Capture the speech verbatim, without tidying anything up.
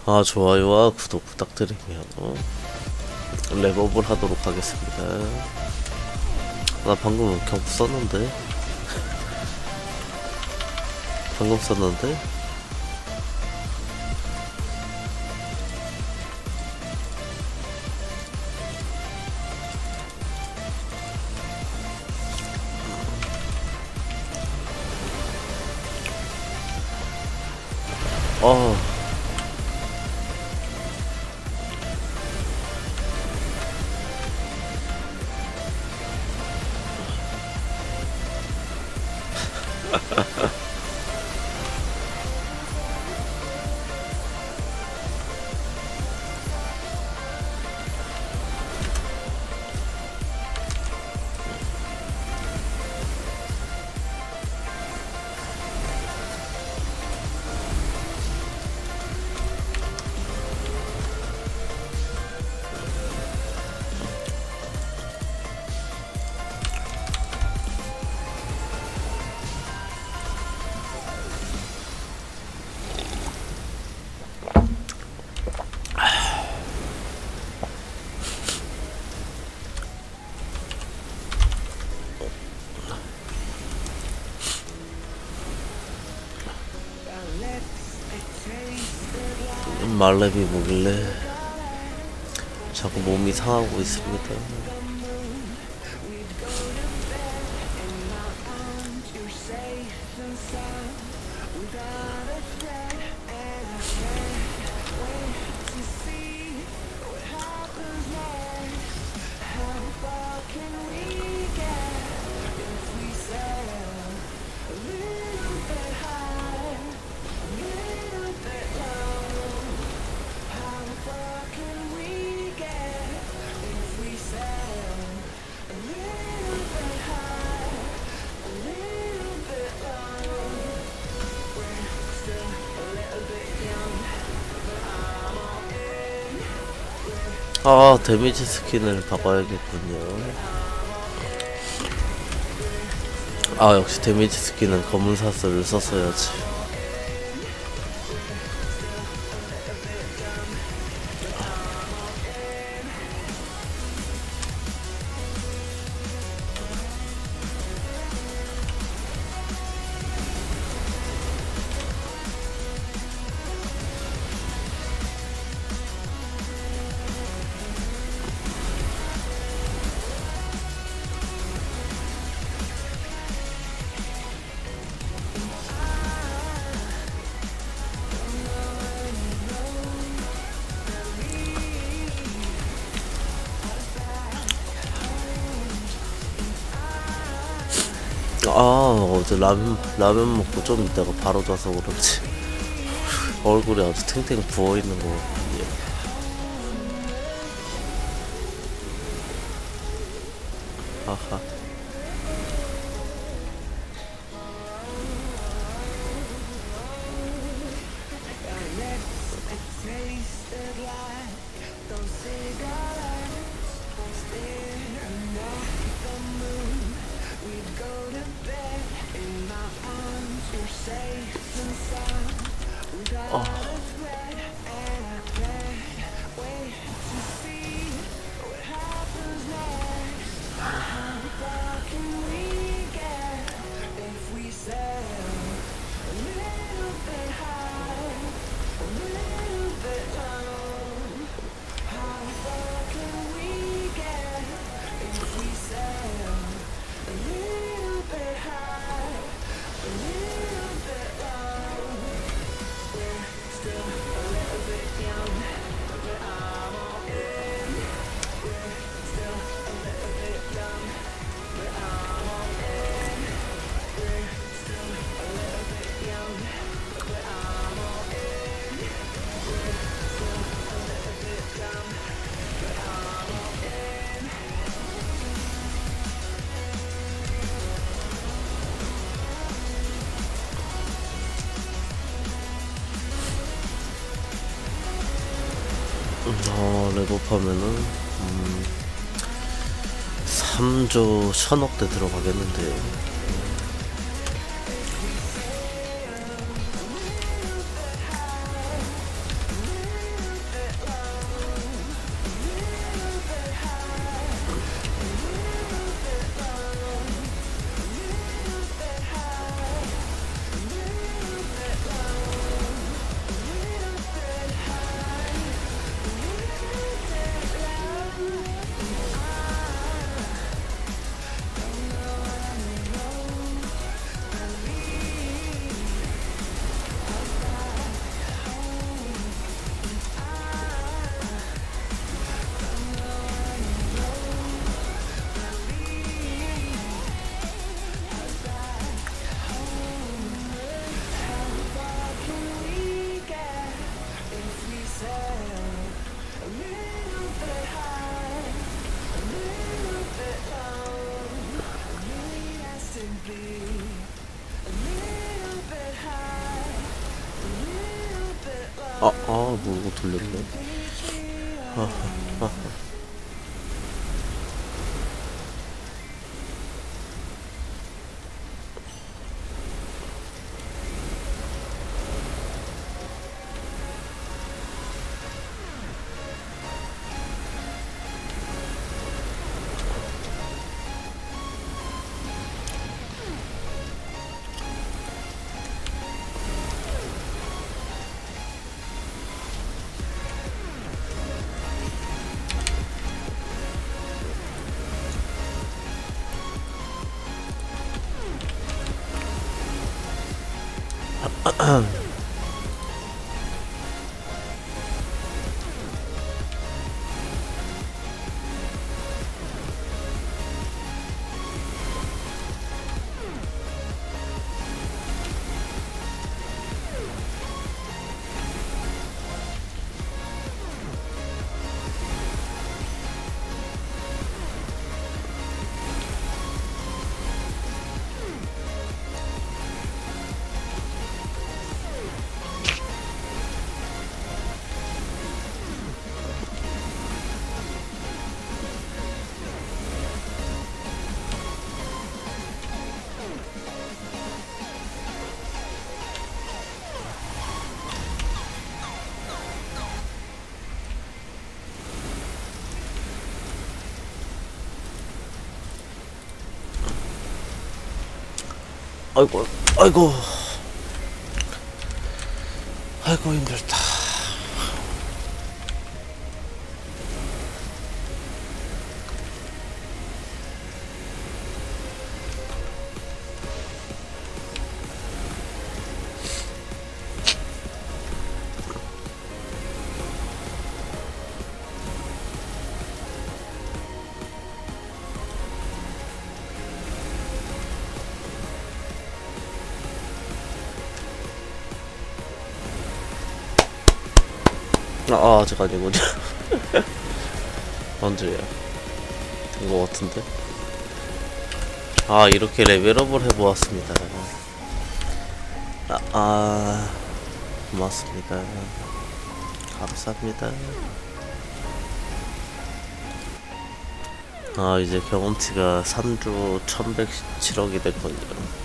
아, 좋아요와 구독 부탁드리며 랩업을 하도록 하겠습니다. 나 방금 경프 썼는데 방금 썼는데 어 말렙이 뭐길래 자꾸 몸이 상하고 있습니다. 아, 데미지 스킨을 바꿔야겠군요. 아, 역시 데미지 스킨은 검은 사슬을 썼어야지. 아, 어제 라면 라면 먹고 좀 이따가 바로 자서 그런지 얼굴이 아주 탱탱 부어 있는 거 같군요. 아하. 어. 어, 랩업하면은 음, 삼조 천억대 들어가겠는데요. 아, 아, 모르고 돌렸네. 아, 아, 아이고, 아이고, 아이고 힘들다. 아, 아, 아직 아니군요. 언제야? 된 것 같은데? 아, 이렇게 레벨업을 해보았습니다. 아, 아, 고맙습니다. 감사합니다. 아, 이제 경험치가 삼 주 천백칠억이 됐거든요.